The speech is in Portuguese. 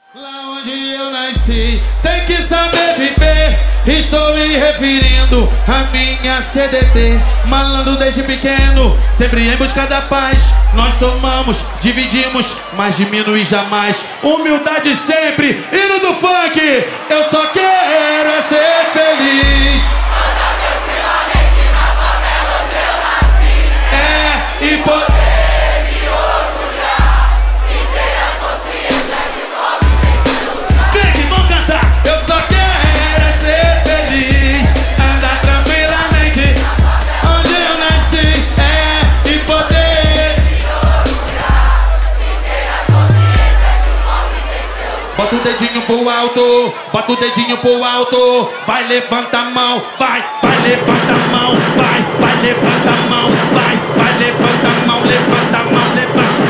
Lá onde eu nasci, tem que saber viver. Estou me referindo à minha CDT. Malandro desde pequeno, sempre em busca da paz. Nós somamos, dividimos, mas diminui jamais. Humildade sempre, hino do funk. Eu só quero é ser feliz. Anda tranquilamente na favela onde eu nasci. E poder me orgulhar e ter a consciência que o pobre tem seu lugar. Vem que vão cantar. Eu só quero é ser feliz. Andar tranquilamente onde eu nasci. E poder Me orgulhar e ter a consciência que o pobre tem seu lugar. bota o dedinho pro alto, bota o dedinho pro alto. Vai, levanta a mão, vai, levanta a mão, vai, levanta a mão, vai, levanta a mão, levanta a mão, levanta.